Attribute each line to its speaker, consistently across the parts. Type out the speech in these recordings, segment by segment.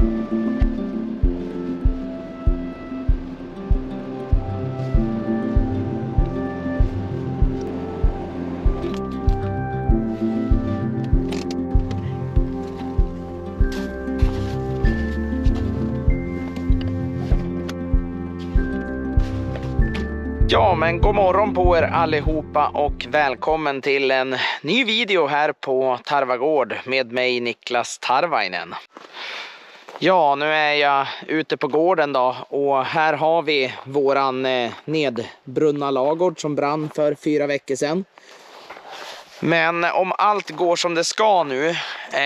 Speaker 1: Ja, men god morgon på er allihopa och välkommen till en ny video här på Tarvagård med mig Niklas Tarvainen. Ja, nu är jag ute på gården då och här har vi våran nedbrunna lagård som brann för 4 veckor sedan. Men om allt går som det ska nu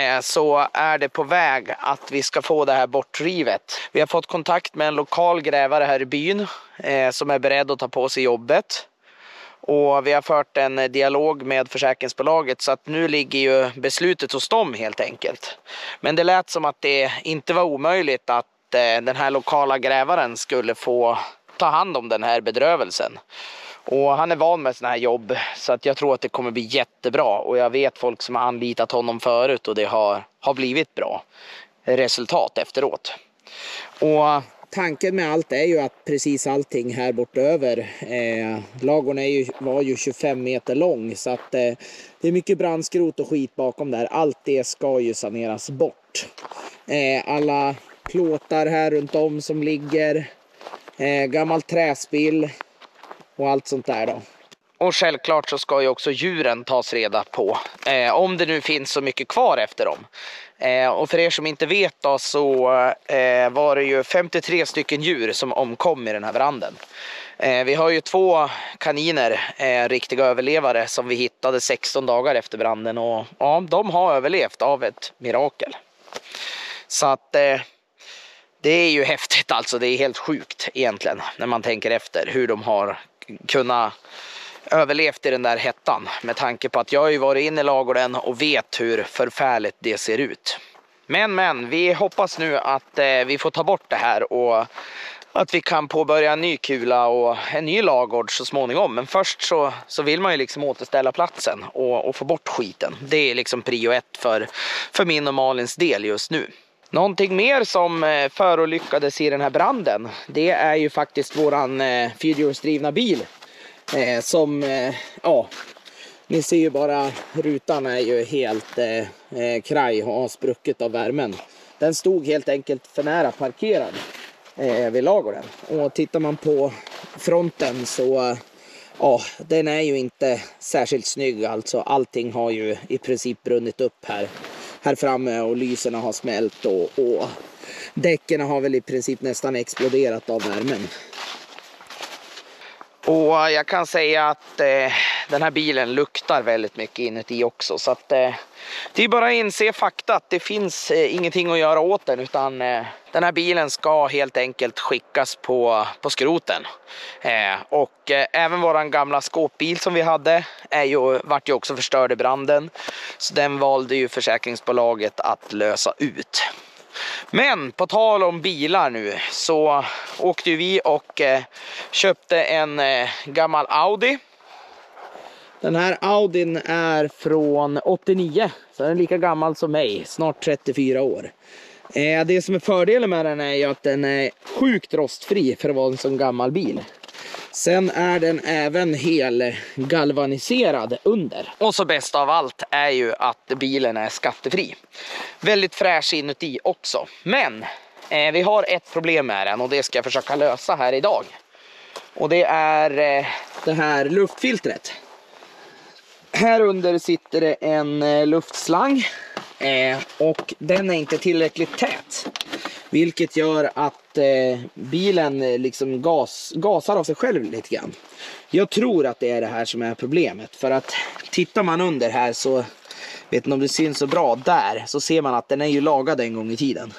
Speaker 1: så är det på väg att vi ska få det här bortrivet. Vi har fått kontakt med en lokal grävare här i byn som är beredd att ta på sig jobbet. Och vi har fört en dialog med försäkringsbolaget så att nu ligger ju beslutet hos dem helt enkelt. Men det lät som att det inte var omöjligt att den här lokala grävaren skulle få ta hand om den här bedrövelsen. Och han är van med såna här jobb så att jag tror att det kommer bli jättebra. Och jag vet folk som har anlitat honom förut och det har blivit bra resultat efteråt. Och tanken med allt är ju att precis allting här bortöver, lagorna var ju 25 meter lång så att det är mycket brandskrot och skit bakom där. Allt det ska ju saneras bort. Alla plåtar här runt om som ligger, gammal träspill och allt sånt där då. Och självklart så ska ju också djuren tas reda på. Om det nu finns så mycket kvar efter dem. Och för er som inte vet då så var det ju 53 stycken djur som omkom i den här branden. Vi har ju 2 kaniner, riktiga överlevare som vi hittade 16 dagar efter branden. Och ja, de har överlevt av ett mirakel. Så att det är ju häftigt alltså, det är helt sjukt egentligen när man tänker efter hur de har kunnat överlevt i den där hettan. Med tanke på att jag har ju varit inne i lagården och vet hur förfärligt det ser ut. Men vi hoppas nu att vi får ta bort det här och att vi kan påbörja en ny kula och en ny lagård så småningom. Men först så vill man ju liksom återställa platsen och få bort skiten. Det är liksom prio 1 för min och Malins del just nu. Någonting mer som förolyckades i den här branden, det är ju faktiskt våran fyrhjulsdrivna bil. Som, ja, ni ser ju bara rutan är ju helt kraj och har spruckit av värmen. Den stod helt enkelt för nära parkerad vid lagården. Och tittar man på fronten så, ja, den är ju inte särskilt snygg alltså. Allting har ju i princip brunnit upp här framme och lyserna har smält och däcken har väl i princip nästan exploderat av värmen. Och jag kan säga att den här bilen luktar väldigt mycket inuti också. Så att det är bara att inse fakta att det finns ingenting att göra åt den. Utan den här bilen ska helt enkelt skickas på skroten. Och även våran gamla skåpbil som vi hade vart ju också förstörd i branden. Så den valde ju försäkringsbolaget att lösa ut. Men på tal om bilar nu så åkte vi och köpte en gammal Audi. Den här Audin är från 89, så den är lika gammal som mig, snart 34 år. Det som är fördelen med den är ju att den är sjukt rostfri för att vara en sån gammal bil. Sen är den även hel galvaniserad under. Och så bäst av allt är ju att bilen är skattefri. Väldigt fräsch inuti också. Men vi har ett problem med den och det ska jag försöka lösa här idag. Och det är det här luftfiltret. Här under sitter det en luftslang och den är inte tillräckligt tät. Vilket gör att bilen liksom gasar av sig själv lite grann. Jag tror att det är det här som är problemet. För att tittar man under här så, vet ni om det syns så bra, där så ser man att den är ju lagad en gång i tiden.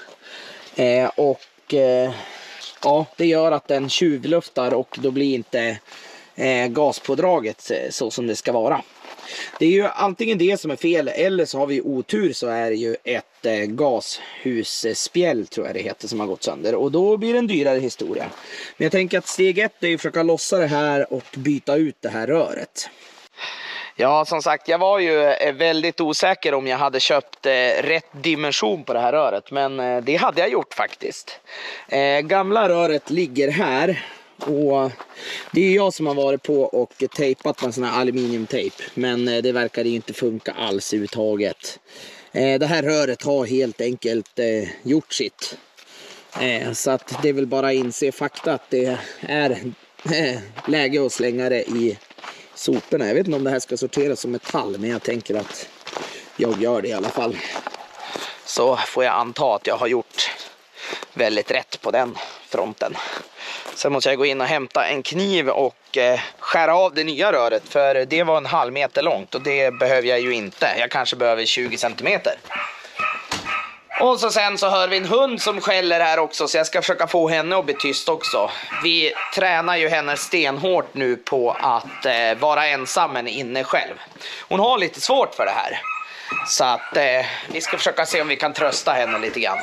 Speaker 1: Ja, det gör att den tjuvluftar och då blir inte gaspådraget så som det ska vara. Det är ju antingen det som är fel eller så har vi otur, så är det ju ett gashusspjäll tror jag det heter som har gått sönder. Och då blir det en dyrare historia. Men jag tänker att steg 1 är ju att försöka lossa det här och byta ut det här röret. Ja, som sagt, jag var ju väldigt osäker om jag hade köpt rätt dimension på det här röret. Men det hade jag gjort faktiskt. Gamla röret ligger här. Och det är jag som har varit på och tejpat med sån här aluminiumtejp. Men det verkar ju inte funka alls överhuvudtaget. Det här röret har helt enkelt gjort sitt. Så att det är väl bara inse fakta att det är läge att slänga det i soporna. Jag vet inte om det här ska sorteras som metall, men jag tänker att jag gör det i alla fall. Så får jag anta att jag har gjort väldigt rätt på den fronten. Sen måste jag gå in och hämta en kniv och skära av det nya röret, för det var 1/2 meter långt och det behöver jag ju inte. Jag kanske behöver 20 centimeter. Och sen så hör vi en hund som skäller här också, så jag ska försöka få henne att bli tyst också. Vi tränar ju henne stenhårt nu på att vara ensam men inne själv. Hon har lite svårt för det här. Så att vi ska försöka se om vi kan trösta henne lite grann.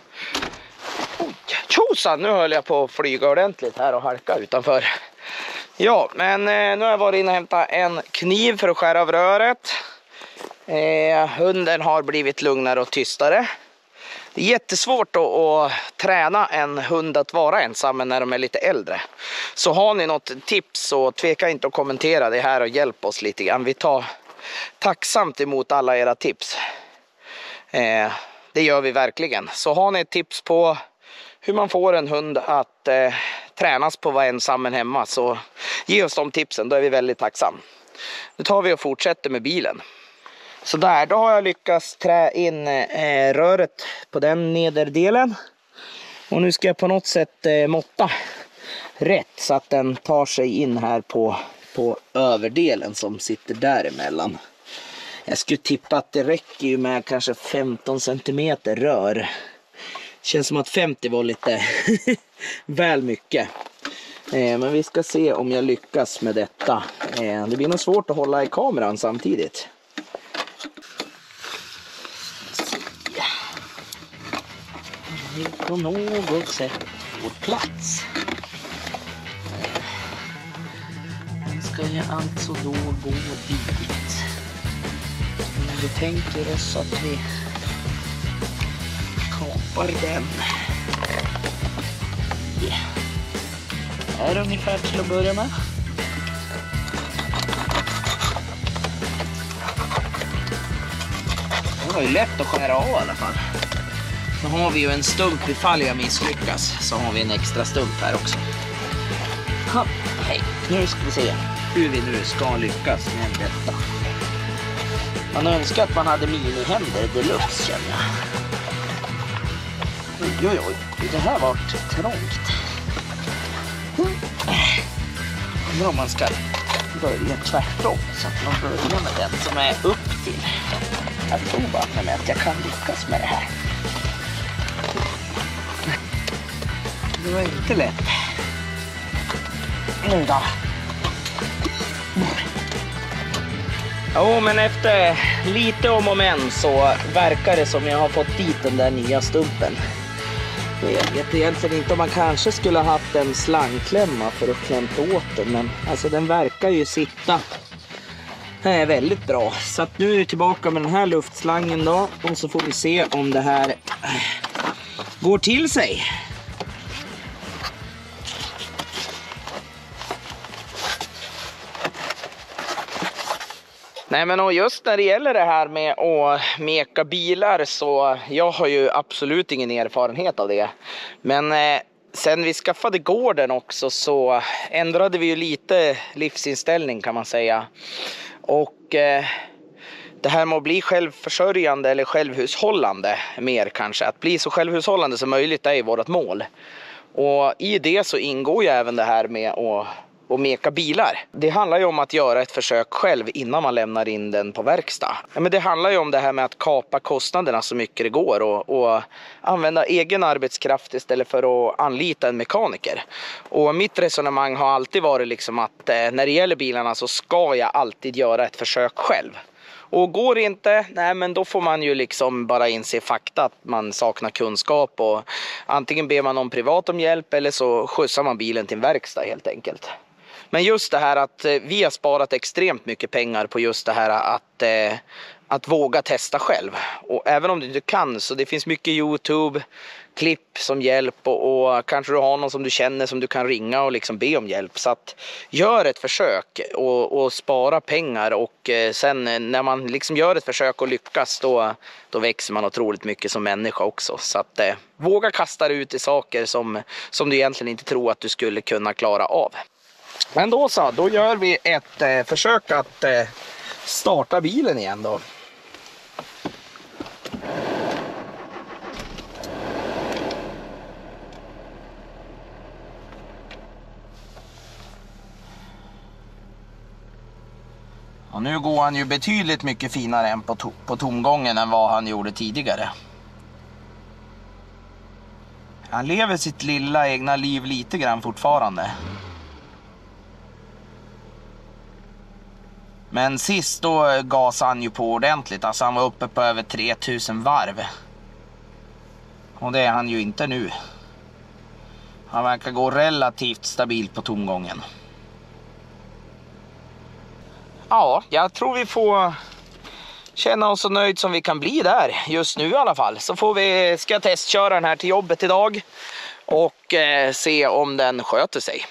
Speaker 1: Tjosan, nu höll jag på att flyga ordentligt här och halka utanför. Ja, men nu har jag varit inne och hämtat en kniv för att skära av röret. Hunden har blivit lugnare och tystare. Det är jättesvårt att träna en hund att vara ensam när de är lite äldre. Så har ni något tips så tveka inte att kommentera det här och hjälp oss lite grann. Vi tar tacksamt emot alla era tips. Det gör vi verkligen. Så har ni ett tips på hur man får en hund att tränas på att vara ensam hemma, så ge oss de tipsen, då är vi väldigt tacksam. Nu tar vi och fortsätter med bilen. Så där, då har jag lyckats trä in röret på den nederdelen. Och nu ska jag på något sätt måtta rätt så att den tar sig in här på överdelen som sitter däremellan. Jag skulle tippa att det räcker ju med kanske 15 cm rör. Känns som att 50 var lite väl mycket. Men vi ska se om jag lyckas med detta. Det blir nog svårt att hålla i kameran samtidigt. På något sätt få plats. Den ska jag alltså då gå dit. Vi tänker oss att vi kapar den. Är ungefär till att börja med. Det var ju lätt att skära av i alla fall. Nu har vi ju en stump ifall jag misslyckas. Så har vi en extra stump här också. Hej, nu ska vi se hur vi nu ska lyckas med detta. Man önskar att man hade minihänder deluxe, känner jag. Oj, det här var trångt. Undrar om man ska börja tvärtom så att man börjar med den som är upp till. Jag tror bara med att jag kan lyckas med det här. Det var inte lätt. Nu då. Jo, men efter lite om och men så verkar det som jag har fått dit den där nya stumpen. Jag vet egentligen inte om man kanske skulle ha haft en slangklämma för att klämta åt den, men alltså den verkar ju sitta väldigt bra. Så att nu är vi tillbaka med den här luftslangen då, och så får vi se om det här går till sig. Nej, men och just när det gäller det här med att meka bilar så jag har ju absolut ingen erfarenhet av det. Men sen vi skaffade gården också så ändrade vi ju lite livsinställning, kan man säga. Och det här med att bli självförsörjande eller självhushållande mer kanske. Att bli så självhushållande som möjligt är ju vårt mål. Och i det så ingår ju även det här med att meka bilar. Det handlar ju om att göra ett försök själv innan man lämnar in den på verkstad. Ja, men det handlar ju om det här med att kapa kostnaderna så mycket det går och använda egen arbetskraft istället för att anlita en mekaniker. Och mitt resonemang har alltid varit liksom att när det gäller bilarna så ska jag alltid göra ett försök själv. Och går det inte, nej, men då får man ju liksom bara inse fakta att man saknar kunskap och antingen ber man någon privat om hjälp eller så skjutsar man bilen till en verkstad helt enkelt. Men just det här att vi har sparat extremt mycket pengar på just det här att våga testa själv. Och även om du inte kan, så det finns mycket YouTube-klipp som hjälp och kanske du har någon som du känner som du kan ringa och liksom be om hjälp. Så att gör ett försök och spara pengar, och sen när man liksom gör ett försök och lyckas, då växer man otroligt mycket som människa också. Så att våga kasta dig ut i saker som du egentligen inte tror att du skulle kunna klara av. Men då gör vi ett försök att starta bilen igen då. Och nu går han ju betydligt mycket finare än på tomgången än vad han gjorde tidigare. Han lever sitt lilla egna liv lite grann fortfarande. Men sist då gasade han ju på ordentligt. Alltså han var uppe på över 3000 varv. Och det är han ju inte nu. Han verkar gå relativt stabilt på tomgången. Ja, jag tror vi får känna oss så nöjd som vi kan bli där just nu i alla fall. Så ska jag testköra den här till jobbet idag och se om den sköter sig.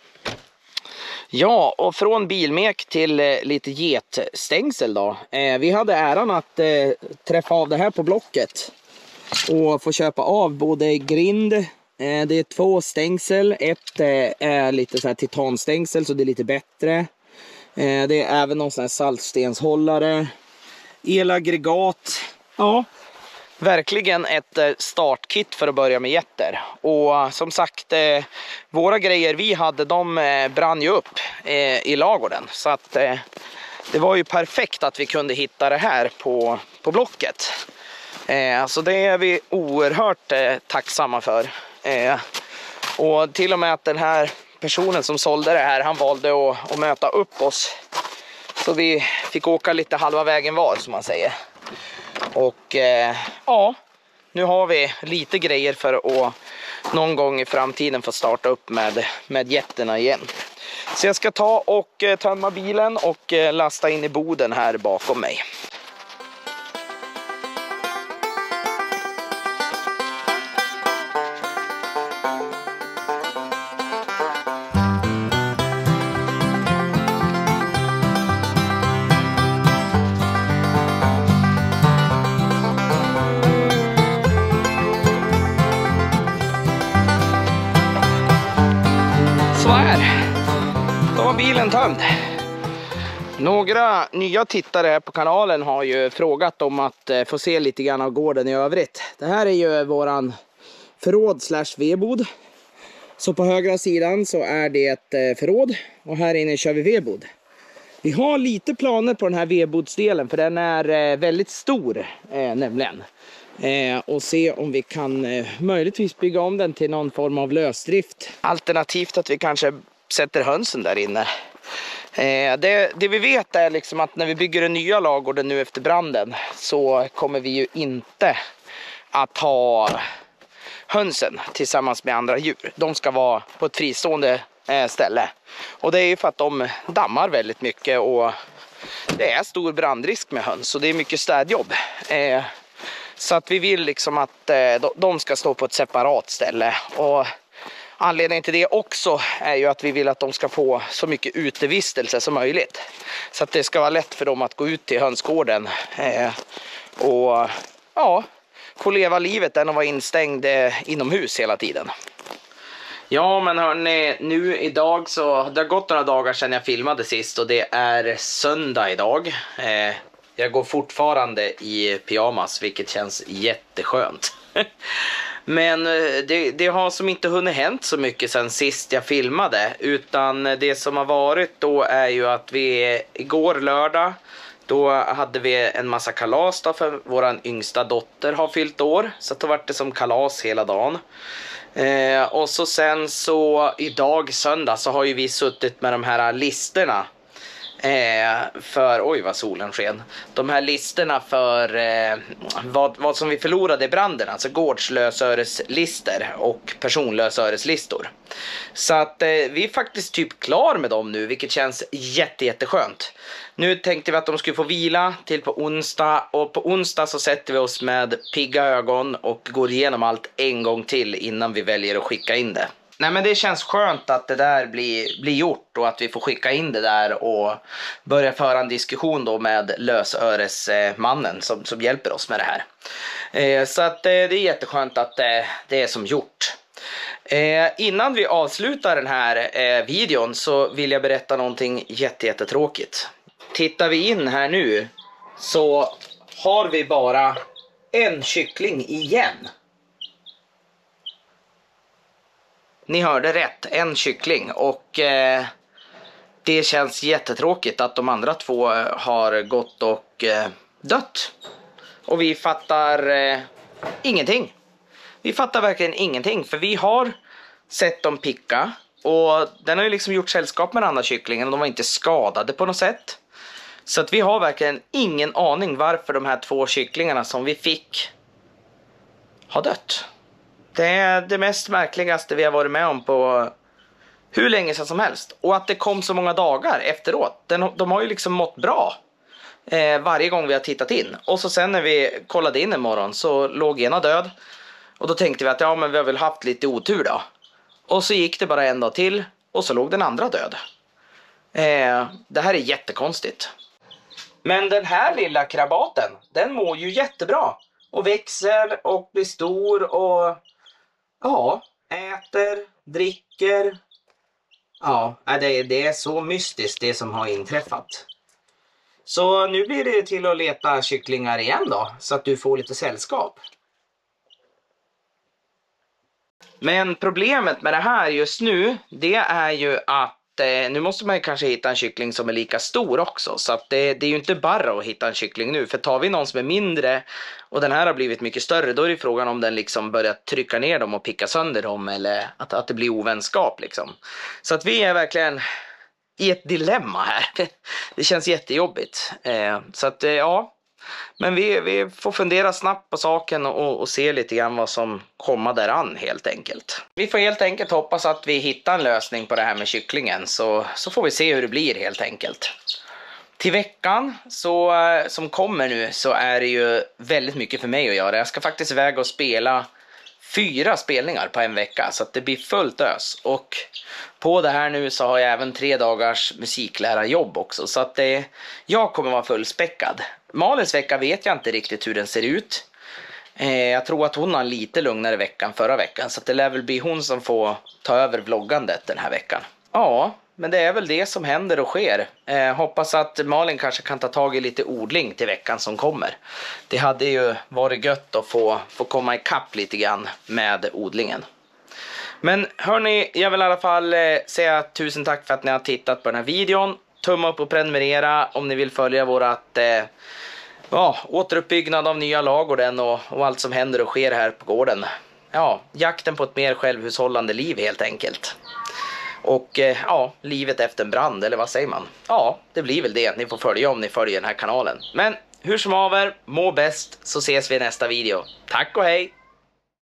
Speaker 1: Ja, och från bilmek till lite getstängsel då. Vi hade äran att träffa av det här på Blocket och få köpa av både grind. Det är 2 stängsel. Ett är lite så här titanstängsel, så det är lite bättre. Det är även någon sån här saltstenshållare, elaggregat. Ja, verkligen ett startkit för att börja med getter. Och som sagt, våra grejer vi hade, de brann ju upp i lagården. Så att det var ju perfekt att vi kunde hitta det här på Blocket. Så det är vi oerhört tacksamma för. Och till och med att den här personen som sålde det här, han valde att möta upp oss. Så vi fick åka lite halva vägen var, som man säger. Och ja, nu har vi lite grejer för att någon gång i framtiden få starta upp med jetterna igen. Så jag ska ta och tömma bilen och lasta in i boden här bakom mig. Så här, då var bilen tömd. Några nya tittare på kanalen har ju frågat om att få se lite grann av gården i övrigt. Det här är ju våran förråd / vedbod. Så på högra sidan så är det ett förråd och här inne kör vi vedbod. Vi har lite planer på den här vedbodsdelen, för den är väldigt stor nämligen. Och se om vi kan möjligtvis bygga om den till någon form av lösdrift. Alternativt att vi kanske sätter hönsen där inne. Det vi vet är liksom att när vi bygger den nya lagården nu efter branden, så kommer vi ju inte att ha hönsen tillsammans med andra djur. De ska vara på ett fristående ställe. Och det är ju för att de dammar väldigt mycket och det är stor brandrisk med höns, och det är mycket städjobb. Så att vi vill liksom att de ska stå på ett separat ställe. Och anledningen till det också är ju att vi vill att de ska få så mycket utevistelse som möjligt. Så att det ska vara lätt för dem att gå ut till hönsgården och ja, få leva livet än att vara instängd inomhus hela tiden. Ja, men hörni, nu idag så det har gått några dagar sedan jag filmade sist och det är söndag idag. Jag går fortfarande i pyjamas, vilket känns jätteskönt. Men det har som inte hunnit hänt så mycket sen sist jag filmade. Utan det som har varit då är ju att vi igår lördag, då hade vi en massa kalas då, för våran yngsta dotter har fyllt år. Så då var det som kalas hela dagen. Och så sen så idag söndag så har ju vi suttit med de här listerna För, oj vad solen sken. De här listorna för vad som vi förlorade i branden, alltså gårdslösöreslistor och personlösöreslistor. Så att vi är faktiskt typ klar med dem nu, vilket känns jätteskönt. Nu tänkte vi att de skulle få vila till på onsdag, och på onsdag så sätter vi oss med pigga ögon och går igenom allt en gång till innan vi väljer att skicka in det. Nej, men det känns skönt att det där blir gjort och att vi får skicka in det där och börja föra en diskussion då med lösöresmannen som hjälper oss med det här. Så att det är jätteskönt att det är som gjort. Innan vi avslutar den här videon så vill jag berätta någonting jättetråkigt. Tittar vi in här nu så har vi bara en kyckling igen. Ni hörde rätt, en kyckling, och det känns jättetråkigt att de andra två har gått och dött. Och vi fattar ingenting. Vi fattar verkligen ingenting, för vi har sett dem picka och den har ju liksom gjort sällskap med den andra kycklingen och de var inte skadade på något sätt. Så att vi har verkligen ingen aning varför de här två kycklingarna som vi fick har dött. Det är det mest märkligaste vi har varit med om på hur länge sedan som helst. Och att det kom så många dagar efteråt. De har ju liksom mått bra varje gång vi har tittat in. Och så sen när vi kollade in en morgon så låg ena död. Och då tänkte vi att ja, men vi har väl haft lite otur då. Och så gick det bara en dag till och så låg den andra död. Det här är jättekonstigt. Men den här lilla krabaten, den mår ju jättebra. Och växer och blir stor och ja, äter, dricker. Ja, det är så mystiskt det som har inträffat. Så nu blir det till att leta kycklingar igen då, så att du får lite sällskap. Men problemet med det här just nu, det är ju att nu måste man ju kanske hitta en kyckling som är lika stor också. Så att det är ju inte bara att hitta en kyckling nu. För tar vi någon som är mindre och den här har blivit mycket större, då är det frågan om den liksom börjar trycka ner dem och picka sönder dem. Eller att det blir ovänskap liksom. Så att vi är verkligen i ett dilemma här. Det känns jättejobbigt. Så att ja. Men vi får fundera snabbt på saken och se lite grann vad som kommer däran helt enkelt. Vi får helt enkelt hoppas att vi hittar en lösning på det här med kycklingen, så får vi se hur det blir helt enkelt. Till veckan som kommer nu så är det ju väldigt mycket för mig att göra. Jag ska faktiskt iväg och spela 4 spelningar på en vecka, så att det blir fullt ös. Och på det här nu så har jag även 3 dagars musiklärarjobb också, så att jag kommer vara fullspäckad. Malins vecka vet jag inte riktigt hur den ser ut. Jag tror att hon har en lite lugnare vecka än förra veckan, så att det lär väl bli hon som får ta över vloggandet den här veckan. Ja, men det är väl det som händer och sker. Hoppas att Malin kanske kan ta tag i lite odling till veckan som kommer. Det hade ju varit gött att få komma i kapp lite grann med odlingen. Men hörni, jag vill i alla fall säga tusen tack för att ni har tittat på den här videon. Tumma upp och prenumerera om ni vill följa vårat återuppbyggnad av nya ladugården och allt som händer och sker här på gården. Ja, jakten på ett mer självhushållande liv helt enkelt. Och livet efter en brand, eller vad säger man? Ja, det blir väl det. Ni får följa om ni följer den här kanalen. Men hur som haver, må bäst, så ses vi i nästa video. Tack och hej!